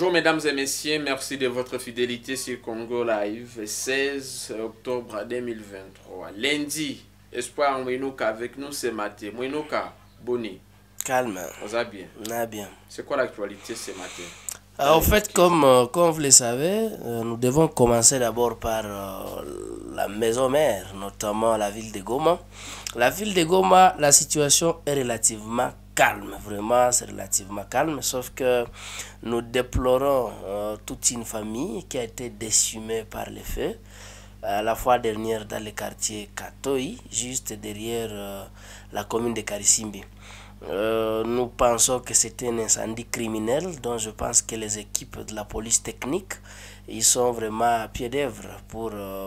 Bonjour mesdames et messieurs, merci de votre fidélité sur Congo Live, 16 octobre 2023. Lundi, Espoir Mouinouka avec nous ce matin. Mouinouka, Boni. Calme. On va bien. On a bien. C'est quoi l'actualité ce matin? En fait, comme vous le savez, nous devons commencer d'abord par la maison mère, notamment la ville de Goma. La ville de Goma, la situation est relativement calme, vraiment c'est relativement calme, sauf que nous déplorons toute une famille qui a été décimée par les feux, la fois dernière dans le quartier Katoi, juste derrière la commune de Karisimbi. Nous pensons que c'était un incendie criminel dont je pense que les équipes de la police technique ils sont vraiment à pied d'œuvre pour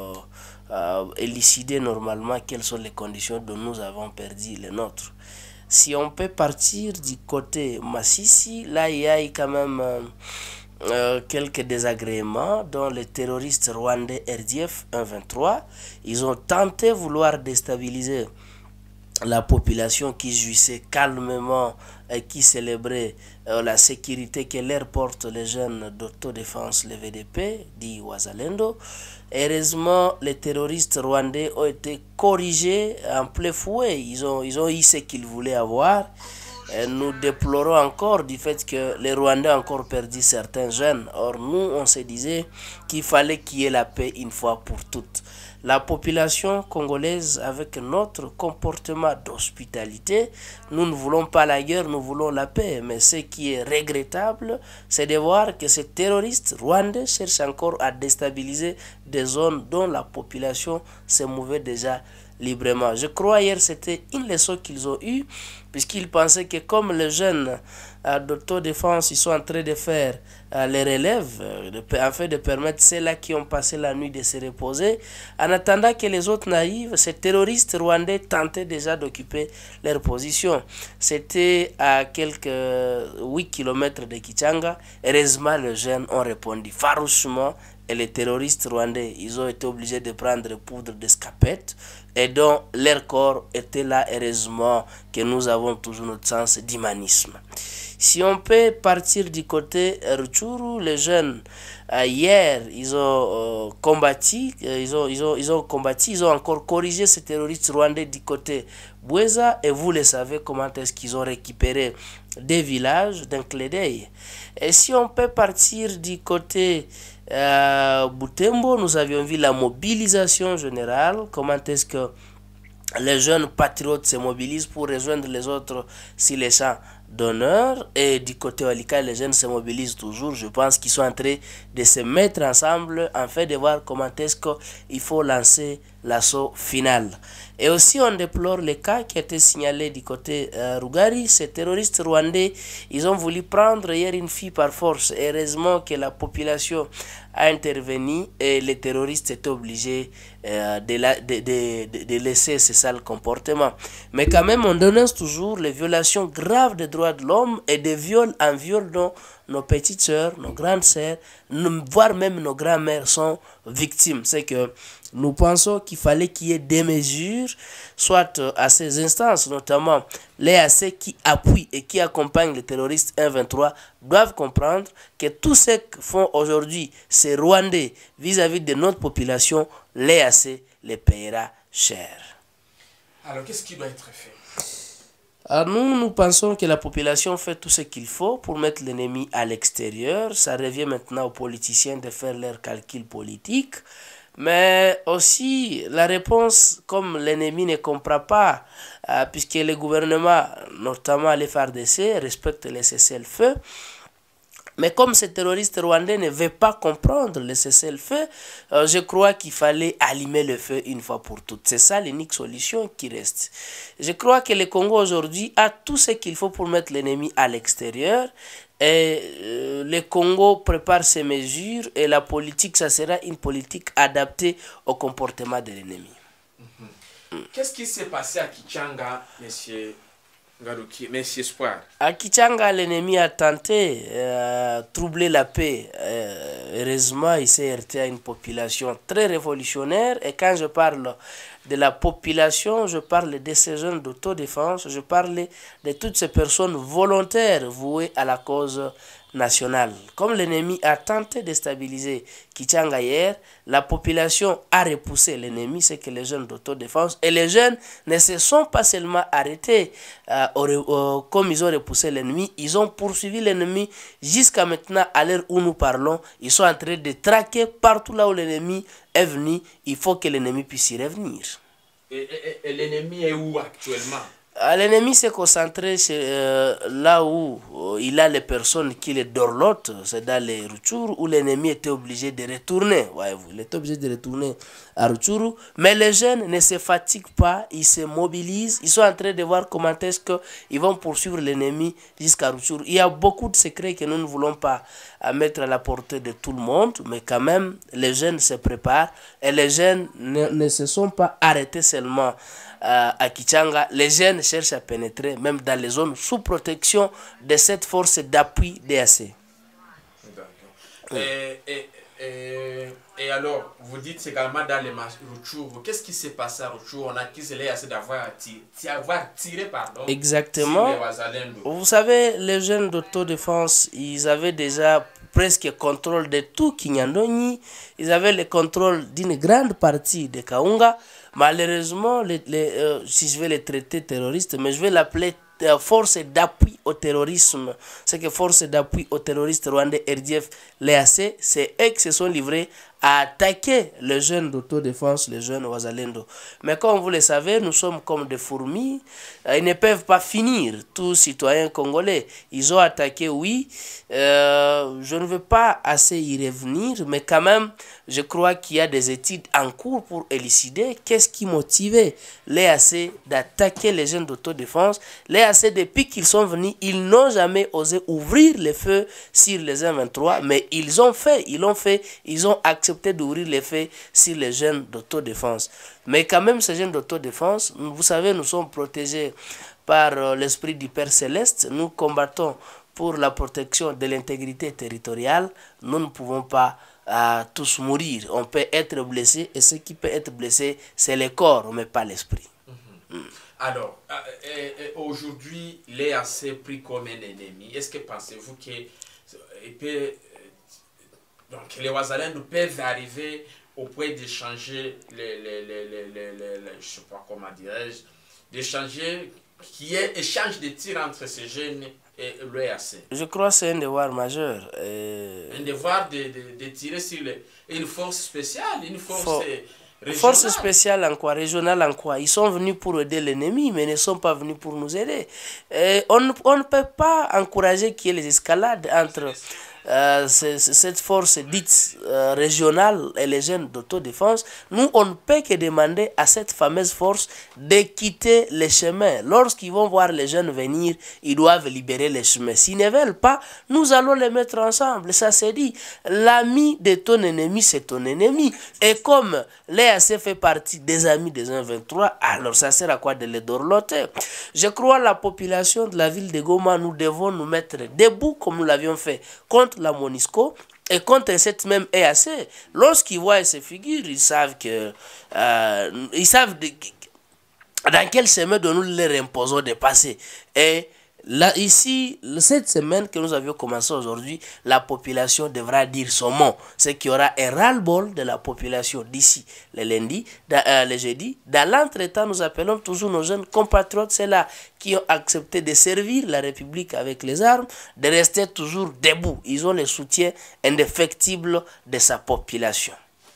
élucider normalement quelles sont les conditions dont nous avons perdu les nôtres. Si on peut partir du côté Massissi, là il y a quand même quelques désagréments dont les terroristes rwandais RDF 123 ils ont tenté de vouloir déstabiliser la population qui jouissait calmement et qui célébrait la sécurité que leur portent les jeunes d'autodéfense, le VDP, dit Wazalendo. Heureusement, les terroristes rwandais ont été corrigés en plein fouet. Ils ont eu ce qu'ils voulaient avoir. Et nous déplorons encore du fait que les Rwandais ont encore perdu certains jeunes. Or, nous, on se disait qu'il fallait qu'il y ait la paix une fois pour toutes. La population congolaise, avec notre comportement d'hospitalité, nous ne voulons pas la guerre, nous voulons la paix. Mais ce qui est regrettable, c'est de voir que ces terroristes rwandais cherchent encore à déstabiliser des zones dont la population se mouvait déjà librement. Je crois hier c'était une leçon qu'ils ont eue, puisqu'ils pensaient que comme les jeunes d'autodéfense ils sont en train de faire les relèves afin de permettre ceux-là qui ont passé la nuit de se reposer, en attendant que les autres n'arrivent, ces terroristes rwandais tentaient déjà d'occuper leur position. C'était à quelques 8 km de Kichanga. Heureusement les jeunes ont répondu farouchement et les terroristes rwandais ils ont été obligés de prendre poudre d'escapette et dont leur corps était là. Heureusement que nous avons toujours notre sens d'humanisme. Si on peut partir du côté Rutshuru, les jeunes hier ils ont combattu, ils ont encore corrigé ces terroristes rwandais du côté Bweza, et vous le savez comment est-ce qu'ils ont récupéré des villages d'un clé d'œil. Et si on peut partir du côté Butembo, nous avions vu la mobilisation générale, comment est-ce que les jeunes patriotes se mobilisent pour rejoindre les autres sur les champs d'honneur, et du côté Walika les jeunes se mobilisent toujours. Je pense qu'ils sont en train de se mettre ensemble afin de voir comment est-ce qu'il faut lancer l'assaut final. Et aussi on déplore le cas qui a été signalé du côté Rugari. Ces terroristes rwandais ils ont voulu prendre hier une fille par force. Heureusement que la population a intervenu et les terroristes étaient obligés de laisser ce sale comportement. Mais quand même on dénonce toujours les violations graves des droits de l'homme et des viols en viol dont nos petites sœurs, nos grandes sœurs, voire même nos grands-mères sont victimes. C'est que nous pensons qu'il fallait qu'il y ait des mesures, soit à ces instances, notamment les AC qui appuient et qui accompagnent les terroristes 123, doivent comprendre que tout ce que font aujourd'hui ces Rwandais vis-à-vis de notre population, les AC les payera cher. Alors, qu'est-ce qui doit être fait? Nous pensons que la population fait tout ce qu'il faut pour mettre l'ennemi à l'extérieur. Ça revient maintenant aux politiciens de faire leurs calculs politiques. Mais aussi, la réponse, comme l'ennemi ne comprend pas, puisque le gouvernement, notamment les FARDC, respecte les cessez-le-feu, mais comme ces terroristes rwandais ne veulent pas comprendre le cessez-le-feu, je crois qu'il fallait allumer le feu une fois pour toutes. C'est ça l'unique solution qui reste. Je crois que le Congo aujourd'hui a tout ce qu'il faut pour mettre l'ennemi à l'extérieur. Et le Congo prépare ses mesures et la politique, ça sera une politique adaptée au comportement de l'ennemi. Qu'est-ce qui s'est passé à Kichanga, monsieur Ngaruki, monsieur Espoir? À Kichanga, l'ennemi a tenté troubler la paix. Heureusement, il s'est heurté à une population très révolutionnaire. Et quand je parle de la population, je parle de ces jeunes d'autodéfense, je parle de toutes ces personnes volontaires vouées à la cause nationale. Comme l'ennemi a tenté de stabiliser Kichanga hier, la population a repoussé l'ennemi, c'est que les jeunes d'autodéfense, et les jeunes ne se sont pas seulement arrêtés comme ils ont repoussé l'ennemi, ils ont poursuivi l'ennemi jusqu'à maintenant, à l'heure où nous parlons, ils sont en train de traquer partout là où l'ennemi est venu, il faut que l'ennemi puisse y revenir. Et l'ennemi est où actuellement? L'ennemi s'est concentré là où il a les personnes qui les dorlotent, c'est dans les Rutshuru, où l'ennemi était obligé de retourner. Voyez-vous, il était obligé de retourner à Rutshuru. Mais les jeunes ne se fatiguent pas, ils se mobilisent, ils sont en train de voir comment est-ce qu'ils vont poursuivre l'ennemi jusqu'à Rutshuru. Il y a beaucoup de secrets que nous ne voulons pas mettre à la portée de tout le monde, mais quand même, les jeunes se préparent et les jeunes ne se sont pas arrêtés seulement à Kichanga. Les jeunes cherchent à pénétrer même dans les zones sous protection de cette force d'appui DAC. Et alors, vous dites également dans les Rutshuru, qu'est-ce qui s'est passé à Rutshuru? On a accusé les assez d'avoir tiré, pardon. Exactement. Vous savez, les jeunes d'autodéfense, ils avaient déjà presque contrôle de tout Kinyandonyi. Ils avaient le contrôle d'une grande partie de Kaunga. Malheureusement, si je vais les traiter terroristes, mais je vais l'appeler force d'appui au terrorisme. C'est que force d'appui aux terroristes rwandais RDF, l'EAC, c'est eux qui se sont livrés à attaquer les jeunes d'autodéfense, les jeunes Wazalendo. Mais comme vous le savez, nous sommes comme des fourmis. Ils ne peuvent pas finir, tous citoyens congolais. Ils ont attaqué, oui. Je ne veux pas assez y revenir, mais quand même, je crois qu'il y a des études en cours pour élucider qu'est-ce qui motivait l'EAC d'attaquer les jeunes d'autodéfense. L'EAC, depuis qu'ils sont venus, ils n'ont jamais osé ouvrir le feu sur les M23, mais ils ont fait, ils ont accepté d'ouvrir les feux sur les jeunes d'autodéfense. Mais quand même, ces jeunes d'autodéfense, vous savez, nous sommes protégés par l'esprit du Père Céleste. Nous combattons pour la protection de l'intégrité territoriale. Nous ne pouvons pas tous mourir. On peut être blessé, et ce qui peut être blessé, c'est le corps, mais pas l'esprit. Alors, aujourd'hui, l'EAC pris comme un ennemi. Est-ce que pensez-vous que donc, les Wazalendo peuvent arriver au point d'échanger je sais pas comment dirais-je, d'échanger, qu'il y ait échange de tirs entre ces jeunes et l'EAC? Je crois que c'est un devoir majeur. Un devoir de tirer sur une force spéciale, une force régionale. Force spéciale en quoi? Régionale en quoi? Ils sont venus pour aider l'ennemi, mais ne sont pas venus pour nous aider. On ne peut pas encourager qu'il y ait les escalades entre cette force dite régionale et les jeunes d'autodéfense. Nous, on ne peut que demander à cette fameuse force de quitter les chemins. Lorsqu'ils vont voir les jeunes venir, ils doivent libérer les chemins. S'ils ne veulent pas, nous allons les mettre ensemble. Ça c'est dit. L'ami de ton ennemi, c'est ton ennemi. Et comme l'EAC fait partie des amis des 123, alors ça sert à quoi de les dorloter? Je crois la population de la ville de Goma, nous devons nous mettre debout comme nous l'avions fait contre la MONUSCO et contre cette même EAC. Lorsqu'ils voient ces figures, ils savent que dans quel chemin nous leur imposons de passer. Et là, ici, cette semaine que nous avions commencé aujourd'hui, la population devra dire son mot. C'est qu'il y aura un ras-le-bol de la population d'ici le lundi, le jeudi. Dans l'entretemps, nous appelons toujours nos jeunes compatriotes, ceux-là qui ont accepté de servir la République avec les armes, de rester toujours debout. Ils ont le soutien indéfectible de sa population.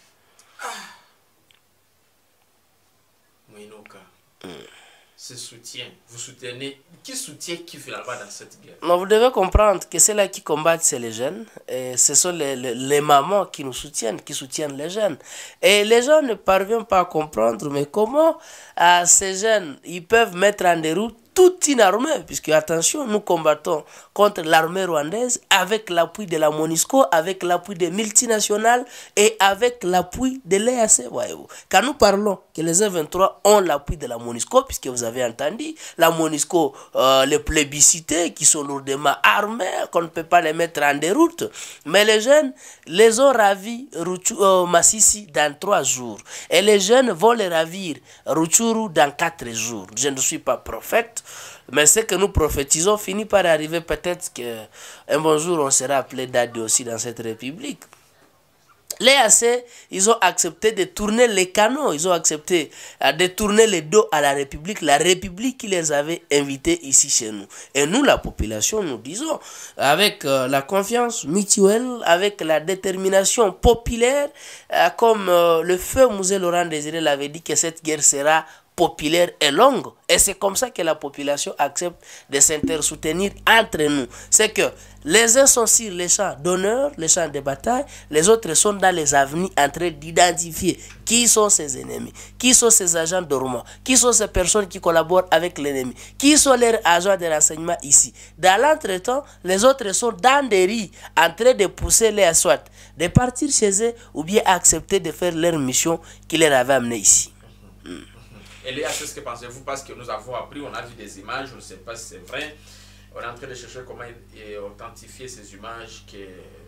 Ce soutien, vous soutenez, qui soutient qui finalement dans cette guerre? Non, vous devez comprendre que ceux-là qui combattent, c'est les jeunes. Et ce sont les mamans qui nous soutiennent, qui soutiennent les jeunes. Et les gens ne parviennent pas à comprendre, mais comment ces jeunes, ils peuvent mettre en déroute toute une armée, puisque attention, nous combattons contre l'armée rwandaise avec l'appui de la MONUSCO, avec l'appui des multinationales et avec l'appui de l'EAC, voyez-vous. Quand nous parlons que les M23 ont l'appui de la MONUSCO, puisque vous avez entendu, la MONUSCO, les plébiscités qui sont lourdement armés, qu'on ne peut pas les mettre en déroute, mais les jeunes les ont ravis Masisi dans 3 jours. Et les jeunes vont les ravir Rutshuru dans 4 jours. Je ne suis pas prophète, mais ce que nous prophétisons finit par arriver. Peut-être qu'un bon jour on sera appelé Dadi aussi dans cette république. Les AC, ils ont accepté de tourner les canaux, ils ont accepté de tourner le dos à la République qui les avait invités ici chez nous. Et nous, la population, nous disons, avec la confiance mutuelle, avec la détermination populaire, comme le feu Mouzé Laurent Désiré l'avait dit, que cette guerre sera populaire et longue. Et c'est comme ça que la population accepte de s'inter-soutenir entre nous. C'est que les uns sont sur les champs d'honneur, les champs de bataille, les autres sont dans les avenues en train d'identifier qui sont ses ennemis, qui sont ses agents dormants, qui sont ces personnes qui collaborent avec l'ennemi, qui sont leurs agents de renseignement ici. Dans l'entretemps, les autres sont dans des riz en train de pousser les soit de partir chez eux ou bien accepter de faire leur mission qui les avait amenés ici. Et Léa, c'est ce que pensez-vous? Parce que nous avons appris, on a vu des images, je ne sais pas si c'est vrai. On est en train de chercher comment authentifier ces images que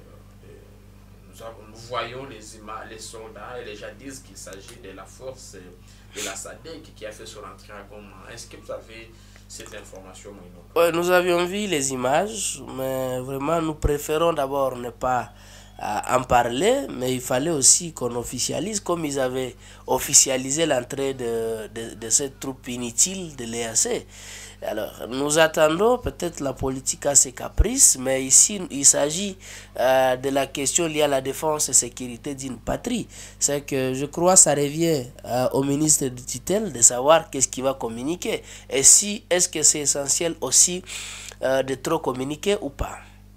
nous voyons les images, les soldats, et les gens disent qu'il s'agit de la force de la SADC qui a fait son entrée en Goma. Est-ce que vous avez cette information? Oui, nous avions vu les images, mais vraiment nous préférons d'abord ne pas en parler, mais il fallait aussi qu'on officialise, comme ils avaient officialisé l'entrée de cette troupe inutile de l'EAC. Alors, nous attendons, peut-être la politique a ses caprices, mais ici, il s'agit de la question liée à la défense et sécurité d'une patrie. C'est que je crois que ça revient au ministre de tutelle de savoir qu'est-ce qu'il va communiquer. Et si, est-ce que c'est essentiel aussi de trop communiquer ou pas?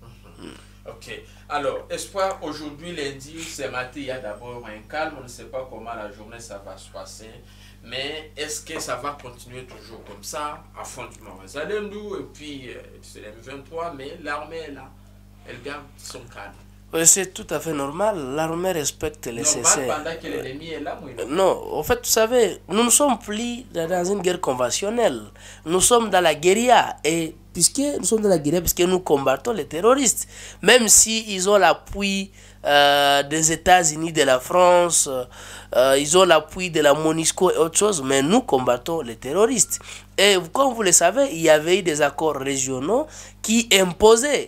Ok. Alors, Espoir, aujourd'hui, lundi, ce matin, il y a d'abord un calme. On ne sait pas comment la journée ça va se passer. Mais est-ce que ça va continuer toujours comme ça, à fond du Mamazalendou, et puis c'est le M23, mais l'armée est là. Elle garde son calme. Oui, c'est tout à fait normal. L'armée respecte les CC. Pendant que l'ennemi est là, non, en fait, vous savez, nous ne sommes plus dans une guerre conventionnelle. Nous sommes dans la guérilla. Et puisque nous sommes dans la guérilla, puisque nous combattons les terroristes, même s'ils ont l'appui des États-Unis, de la France, ils ont l'appui de la MONUSCO et autre chose, mais nous combattons les terroristes. Et comme vous le savez, il y avait eu des accords régionaux qui imposaient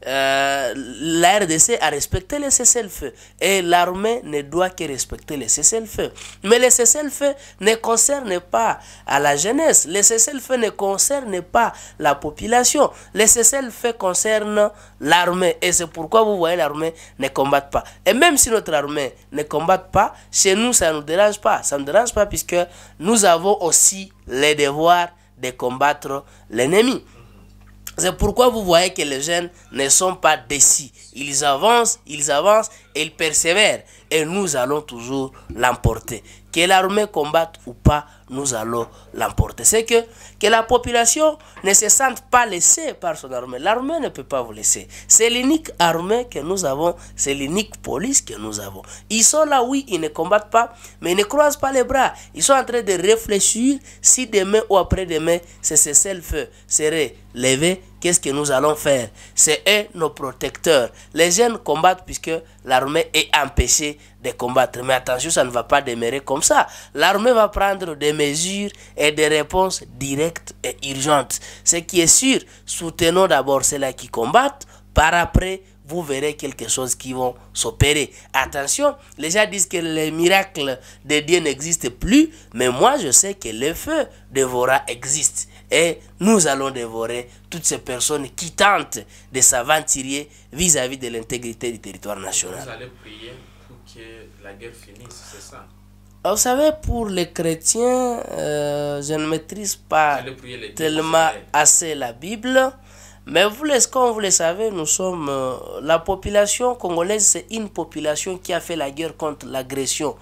la RDC a respecté les cessez-le-feu et l'armée ne doit que respecter les cessez-le-feu. Mais les cessez-le-feu ne concernent pas à la jeunesse, les cessez-le-feu ne concernent pas la population, les cessez-le-feu concernent l'armée et c'est pourquoi vous voyez l'armée ne combatte pas. Et même si notre armée ne combatte pas, chez nous ça ne nous dérange pas, ça ne nous dérange pas puisque nous avons aussi le devoir de combattre l'ennemi. C'est pourquoi vous voyez que les jeunes ne sont pas décis. Ils avancent et ils persévèrent. Et nous allons toujours l'emporter. Que l'armée combatte ou pas, nous allons l'emporter. C'est que la population ne se sente pas laissée par son armée. L'armée ne peut pas vous laisser. C'est l'unique armée que nous avons. C'est l'unique police que nous avons. Ils sont là, oui, ils ne combattent pas, mais ils ne croisent pas les bras. Ils sont en train de réfléchir si demain ou après-demain, ce cessez-le-feu serait levé. Qu'est-ce que nous allons faire? C'est eux nos protecteurs. Les jeunes combattent puisque l'armée est empêchée de combattre. Mais attention, ça ne va pas demeurer comme ça. L'armée va prendre des mesures et des réponses directes et urgentes. Ce qui est sûr, soutenons d'abord ceux-là qui combattent. Par après, vous verrez quelque chose qui vont s'opérer. Attention, les gens disent que les miracles de Dieu n'existent plus. Mais moi, je sais que le feu dévorant existe. Et nous allons dévorer toutes ces personnes qui tentent de s'aventurer vis-à-vis de l'intégrité du territoire national. Vous allez prier pour que la guerre finisse, c'est ça? Vous savez, pour les chrétiens, je ne maîtrise pas tellement assez la Bible. Mais comme vous le savez, nous sommes la population congolaise, c'est une population qui a fait la guerre contre l'agression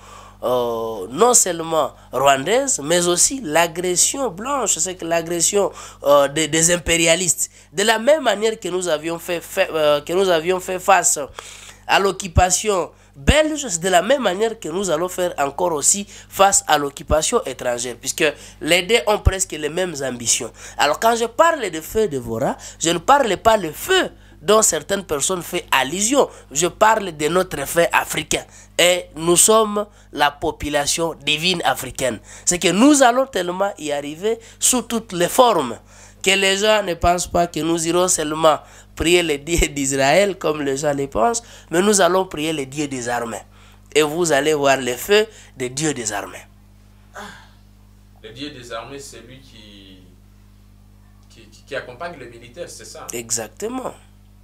non seulement rwandaise, mais aussi l'agression blanche, c'est que l'agression des impérialistes. De la même manière que nous avions fait face à l'occupation belge, c'est de la même manière que nous allons faire encore aussi face à l'occupation étrangère, puisque les deux ont presque les mêmes ambitions. Alors quand je parle de feu de Vora, je ne parle pas le feu dont certaines personnes font allusion. Je parle de notre fait africain. Et nous sommes la population divine africaine. C'est que nous allons tellement y arriver sous toutes les formes que les gens ne pensent pas que nous irons seulement prier les dieux d'Israël comme les gens le pensent, mais nous allons prier les dieux des armées. Et vous allez voir le feu des dieux des armées. Ah, le dieu des armées, c'est lui qui accompagne les militaires, c'est ça? Exactement.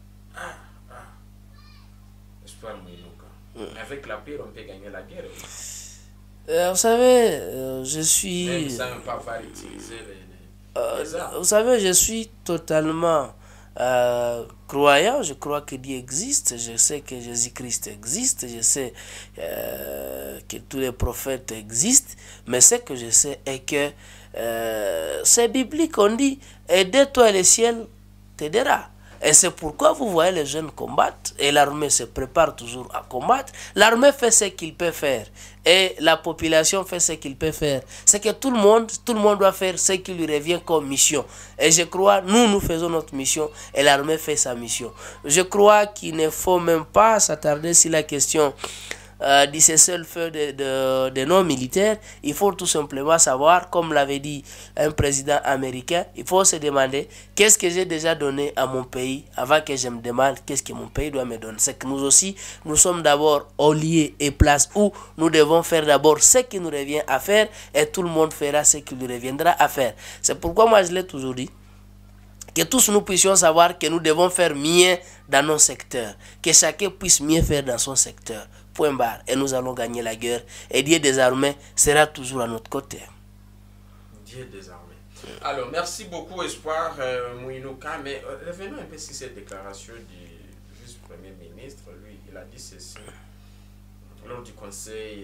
Espoir Mouinouka. Mais avec la paix, on peut gagner la guerre. Vous savez, je suis... Même sans pas utiliser les armes. Vous savez, je suis totalement croyant. Je crois que Dieu existe. Je sais que Jésus-Christ existe. Je sais que tous les prophètes existent. Mais ce que je sais est que c'est biblique. On dit, aide-toi, le ciel t'aidera. Et c'est pourquoi vous voyez les jeunes combattre et l'armée se prépare toujours à combattre. L'armée fait ce qu'il peut faire et la population fait ce qu'il peut faire. C'est que tout le monde doit faire ce qui lui revient comme mission. Et je crois, nous faisons notre mission et l'armée fait sa mission. Je crois qu'il ne faut même pas s'attarder sur la question du cessez-le-feu de nos militaires. Il faut tout simplement savoir, comme l'avait dit un président américain, il faut se demander qu'est-ce que j'ai déjà donné à mon pays avant que je me demande qu'est-ce que mon pays doit me donner. C'est que nous aussi, nous sommes d'abord au lieu et place où nous devons faire d'abord ce qui nous revient à faire et tout le monde fera ce qui lui reviendra à faire. C'est pourquoi moi je l'ai toujours dit, que tous nous puissions savoir que nous devons faire mieux dans nos secteurs, que chacun puisse mieux faire dans son secteur. Point barre. Et nous allons gagner la guerre. Et Dieu des armées sera toujours à notre côté. Dieu des armées. Alors, merci beaucoup, Espoir Mouinouka. Mais revenons un peu sur cette déclaration du vice-premier ministre. Lui, il a dit ceci lors du conseil,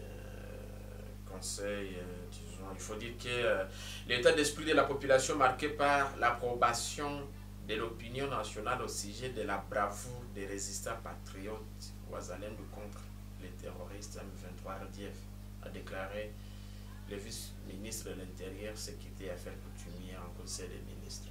disons, il faut dire que l'état d'esprit de la population marqué par l'approbation de l'opinion nationale au sujet de la bravoure des résistants patriotes Ouazalendo contre les terroristes M23 RDF, a déclaré le vice-ministre de l'Intérieur, Sécurité et Affaires coutumières en Conseil des ministres.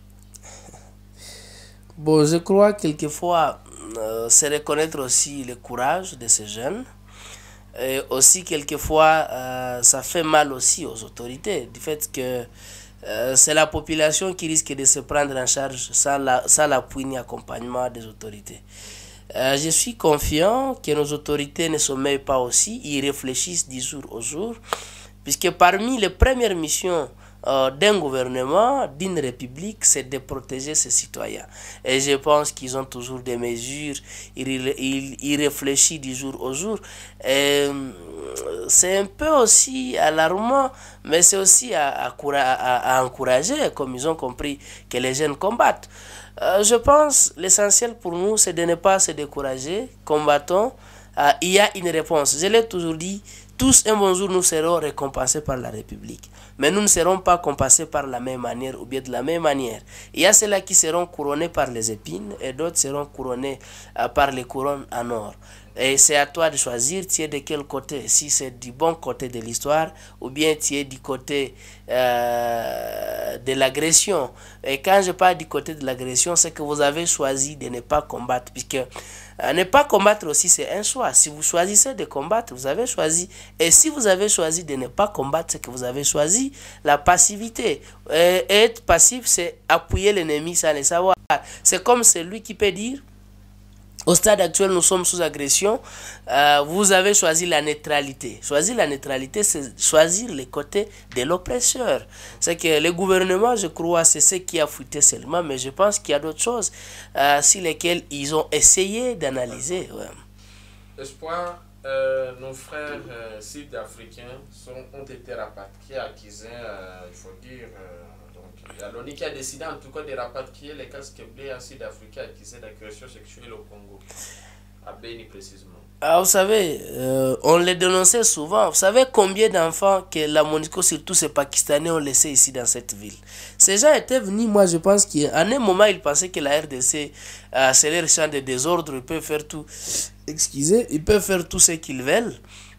Bon, je crois quelquefois, c'est reconnaître aussi le courage de ces jeunes. Et aussi, quelquefois, ça fait mal aussi aux autorités, du fait que c'est la population qui risque de se prendre en charge sans l'appui ni accompagnement des autorités. Je suis confiant que nos autorités ne sommeillent pas aussi, ils réfléchissent du jour au jour, puisque parmi les premières missions d'un gouvernement, d'une république, c'est de protéger ses citoyens. Et je pense qu'ils ont toujours des mesures, ils réfléchissent du jour au jour. C'est un peu aussi alarmant, mais c'est aussi à encourager, comme ils ont compris que les jeunes combattent. Je pense l'essentiel pour nous, c'est de ne pas se décourager, combattons. Il y a une réponse. Je l'ai toujours dit, tous un bon jour nous serons récompensés par la République. Mais nous ne serons pas compensés par la même manière ou bien de la même manière. Il y a ceux-là qui seront couronnés par les épines et d'autres seront couronnés par les couronnes en or. Et c'est à toi de choisir, tu es de quel côté. Si c'est du bon côté de l'histoire ou bien tu es du côté de l'agression. Et quand je parle du côté de l'agression, c'est que vous avez choisi de ne pas combattre. Puisque ne pas combattre aussi, c'est un choix. Si vous choisissez de combattre, vous avez choisi. Et si vous avez choisi de ne pas combattre, c'est que vous avez choisi la passivité. Et être passif, c'est appuyer l'ennemi sans le savoir. C'est comme celui qui peut dire, au stade actuel, nous sommes sous agression. Vous avez choisi la neutralité. Choisir la neutralité, c'est choisir les côtés de l'oppresseur. C'est que le gouvernement, je crois, c'est ce qui a fuité seulement, mais je pense qu'il y a d'autres choses sur lesquelles ils ont essayé d'analyser. Ouais. Espoir, nos frères sud-africains ont été rapatriés à Kizin, il faut dire. Il y a l'ONU qui a décidé en tout cas de rapatrier les casques bleus à Sud-Afrique accusés d'agression sexuelle au Congo. à Beni précisément? Ah, vous savez, on les dénonçait souvent. Vous savez combien d'enfants que la MONUSCO, surtout ces Pakistanais, ont laissé ici dans cette ville? Ces gens étaient venus, moi je pense qu'à un moment, ils pensaient que la RDC, c'est leur champ de désordre, ils peuvent faire tout. Excusez, ils peuvent faire tout ce qu'ils veulent.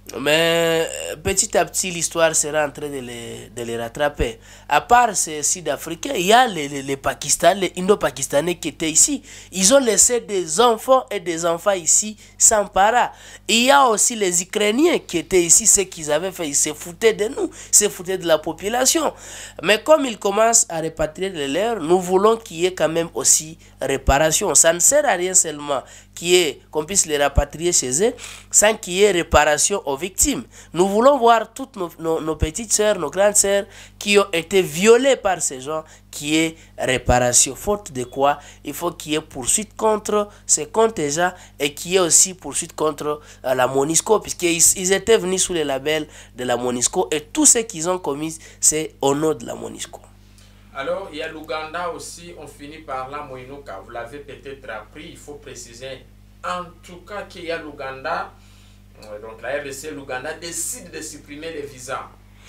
Mais petit à petit, l'histoire sera en train de les rattraper. À part ces Sud-Africains, il y a les Pakistanais, les Indo-Pakistanais qui étaient ici. Ils ont laissé des enfants et des enfants ici sans para. Il y a aussi les Ukrainiens qui étaient ici, ce qu'ils avaient fait, ils se foutaient de nous, ils se foutaient de la population. Mais comme ils commencent à répatrier les leurs, nous voulons qu'il y ait quand même aussi réparation. Ça ne sert à rien seulement qu'on puisse les rapatrier chez eux sans qu'il y ait réparation aux victimes. Nous voulons voir toutes nos petites sœurs, nos grandes sœurs qui ont été violées par ces gens, qui est réparation. Faute de quoi, il faut qu'il y ait poursuite contre ces contingents et qu'il y ait aussi poursuite contre la MONUSCO, puisqu'ils étaient venus sous le label de la MONUSCO et tout ce qu'ils ont commis, c'est au nom de la MONUSCO. Alors, il y a l'Ouganda aussi, on finit par la Moïnoka. Vous l'avez peut-être appris, il faut préciser en tout cas qu'il y a l'Ouganda, donc la RDC, l'Ouganda décide de supprimer les visas.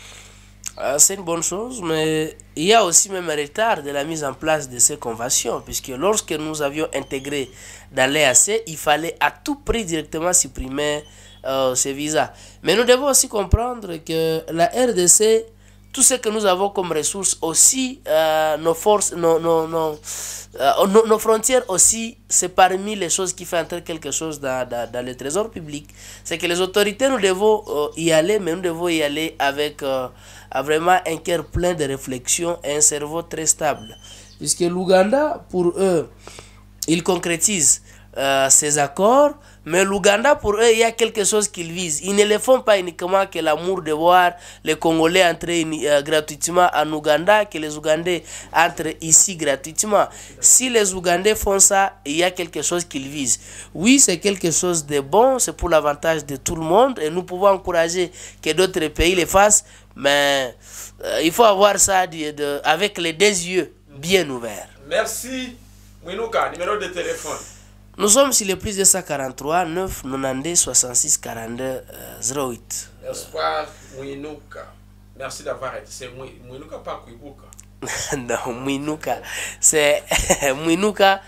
C'est une bonne chose, mais il y a aussi même un retard de la mise en place de ces conventions, puisque lorsque nous avions intégré dans l'EAC, il fallait à tout prix directement supprimer ces visas. Mais nous devons aussi comprendre que la RDC, tout ce que nous avons comme ressources aussi, nos forces, nos frontières aussi, c'est parmi les choses qui font entrer quelque chose dans le trésor public. C'est que les autorités, nous devons y aller, mais nous devons y aller avec vraiment un cœur plein de réflexion et un cerveau très stable. Puisque l'Ouganda, pour eux, ils concrétisent ces accords, mais l'Ouganda, pour eux, il y a quelque chose qu'ils visent. Ils ne le font pas uniquement que l'amour de voir les Congolais entrer gratuitement en Ouganda, que les Ougandais entrent ici gratuitement. Si les Ougandais font ça, il y a quelque chose qu'ils visent. Oui, c'est quelque chose de bon, c'est pour l'avantage de tout le monde, et nous pouvons encourager que d'autres pays le fassent, mais il faut avoir ça avec les deux yeux bien ouverts. Merci. Mouinouka, numéro de téléphone. Nous sommes sur le plus de 143 9 92 66 42 08. Espoir Mouinouka. Merci d'avoir été. C'est Mouinouka, pas Kouibouka. Non, Mouinouka. C'est Mouinouka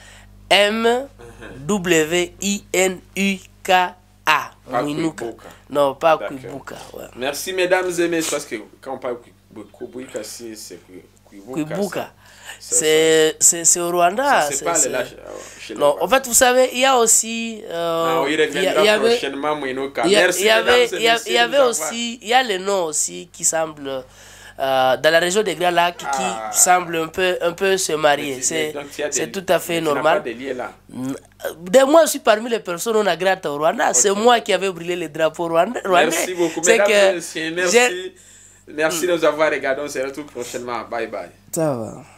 M-W-I-N-U-K-A. Mouinouka. Non, pas Kouibouka. Ouais. Merci mesdames et messieurs, parce que quand on parle de Kouibouka, c'est Kouibouka. C'est au Rwanda. C'est pas là, non, en fait, vous savez, il y a aussi. Il y avait aussi, il y a les noms aussi qui semblent dans la région des Grands Lacs qui semblent un peu se marier. C'est tout à fait normal. Moi, je suis parmi les personnes non agréables au Rwanda. C'est moi qui avais brûlé les drapeaux rwandais. Merci beaucoup, mesdames et messieurs. Merci de nous avoir regardés. On se retrouve prochainement. Bye bye. Ça va.